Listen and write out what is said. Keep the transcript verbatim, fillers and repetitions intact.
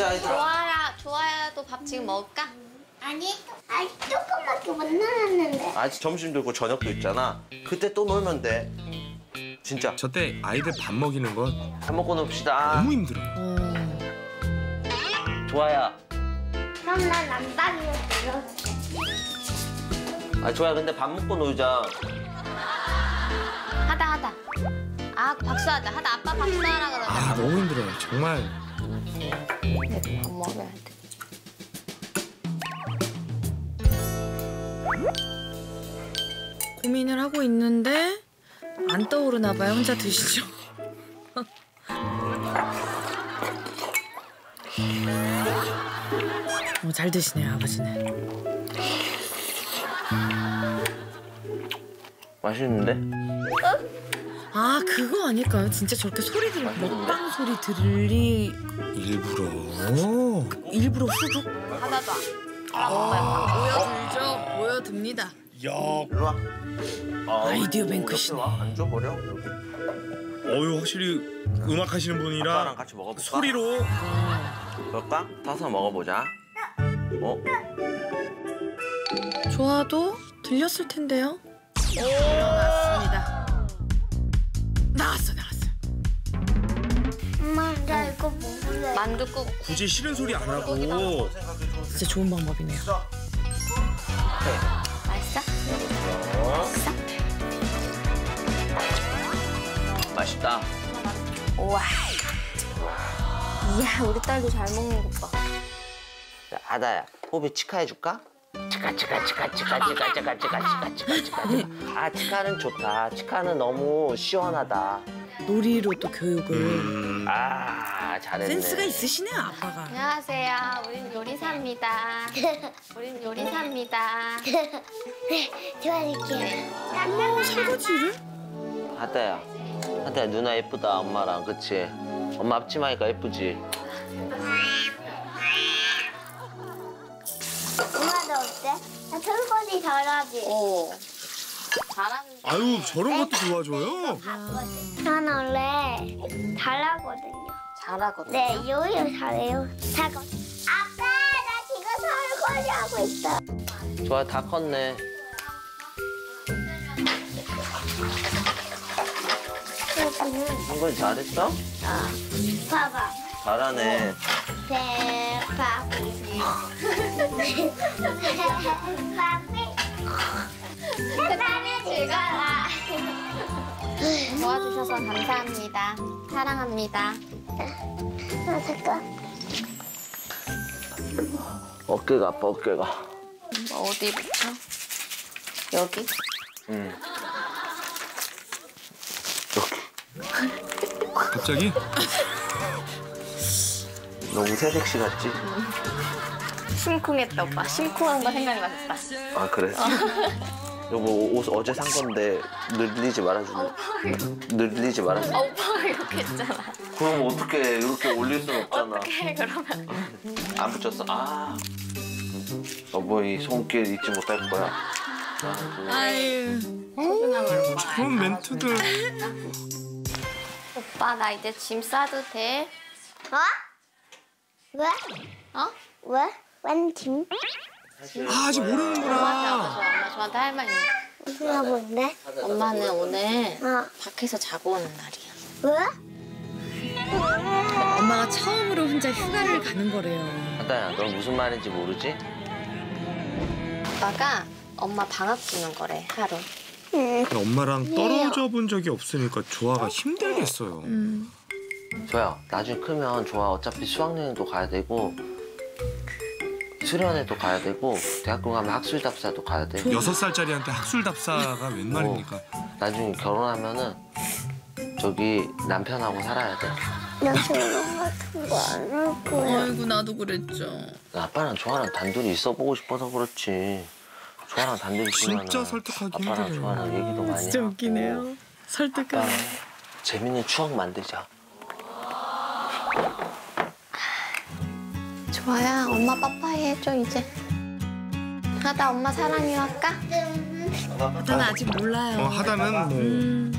먹자, 얘들아. 좋아야, 좋아야도 밥 지금 먹을까? 아니, 아직 조금밖에 못 놀았는데. 아직 점심도 있고 저녁도 있잖아. 그때 또 놀면 돼. 진짜. 저 때 아이들 밥 먹이는 거 밥 먹고 놉시다. 너무 힘들어. 좋아야. 그럼 난 난방으로 들어갈게. 아, 좋아야. 근데 밥 먹고 놀자. 하다, 하다. 아, 박수하자. 하다, 아빠 박수하라 그러자. 아 너무 힘들어요. 정말. 밥 먹어야 돼. 고민을 하고 있는데 안 떠오르나 봐요. 혼자 드시죠. 어, 잘 드시네요, 아버지는. 맛있는데? 아, 그거 아닐까요? 진짜 저렇게 소리 들 먹방 소리 들리 일부러. 일부러 후룩 하다도 안. 모여들죠. 모여듭니다. 야. 일로 와. 아, 아이디어 뱅크시네. 앉아버려, 여기. 어유 확실히 음악 하시는 분이라 아빠랑 같이 먹어볼까? 소리로. 그럴까? 타서 먹어보자. 어? 좋아도 들렸을 텐데요. 일어났습니다. 나왔어, 나왔어. 엄마, 나 이거 먹을래. 만두 국. 굳이 싫은 소리 안 하고. 진짜 좋은 방법이네요. 맛있어? 맛있다. 우와. 이야, 우리 딸도 잘 먹는 것 봐. 야, 아다야, 호비 치카 해줄까? 치카, 치카, 치카, 치카, 치카, 치카, 치카, 치카, 치카, 치카. 아, 치카는 좋다. 치카는 너무 시원하다. 놀이로 또 교육을. 음. 아, 잘했네. 센스가 있으시네요, 아빠가. 안녕하세요. 우린 요리사입니다. 우린 요리사입니다. 도와줄게. 설거지를? 아다야, 아다야, 누나 예쁘다, 엄마랑, 그치? 엄마 앞치마니까 예쁘지? 엄마도 어때? 나 설거지 잘하지? 오. 잘하는. 아유 저런 것도 도와줘요. 난 원래 잘하거든요. 잘하거든. 네, 요리 잘해요. 잘거. 아빠, 나 지금 설거지 하고 있어. 좋아, 다 컸네. 설거지 잘했어? 봐봐. 잘하네. 대박. 나는 즐거워. 도와주셔서 감사합니다. 사랑합니다. 아, 잠깐. 어깨가 아파, 어깨가. 뭐 어디부터? 여기? 응. 갑자기? 너무 새색시 같지? 심쿵했다, 오빠. 심쿵한 거 생각났다. 아, 그래? 여보, 옷 어제 산 건데 늘리지 말아줄래? 늘리지 말아줄래? 아, 오빠가 이렇게 했잖아. 그럼 어떻게 이렇게 올릴 순 없잖아. 어떡해, 그러면. 안 붙였어? 아. 여보, 이 손길 잊지 못할 거야. 아유. 소중함을. 좋은 멘트들. 오빠, 나 이제 짐 싸도 돼? 어? 왜? 어? 왜? 웬 짐? 아 아직 엄마한테 모르는구나. 와서 엄마 저한테 할 말 있는데. 무슨 뭔데? 엄마는 오늘 어. 밖에서 자고 오는 날이야. 왜? 엄마가 처음으로 혼자 휴가를 가는 거래요. 하다야, 너 무슨 말인지 모르지? 아빠가 엄마 방학 주는 거래, 하루. 응. 엄마랑 떨어져 본 적이 없으니까 조아가 힘들겠어요. 음. 조야, 나중에 크면 조아 어차피 수학여행도 가야 되고 수련회도 가야 되고 대학교 가면 학술답사도 가야 돼. 여섯 살짜리한테 학술답사가 웬 말입니까? 나중에 결혼하면은 저기 남편하고 살아야 돼. 나 저런 같은 거 안 할 거야. 아이고, 나도 그랬죠. 아빠랑 조아랑 단둘이 있어보고 싶어서 그렇지. 조아랑 단둘이 있으면 진짜 설득하기 아빠랑 힘드네요. 조아랑 얘기도 많이 진짜 하고. 웃기네요. 설득하네. 재밌는 추억 만들자. 좋아야, 엄마 빠빠이 해줘, 이제. 하다 엄마 사랑해 할까? 하다는 아직 몰라요. 어, 하다는 뭐 음.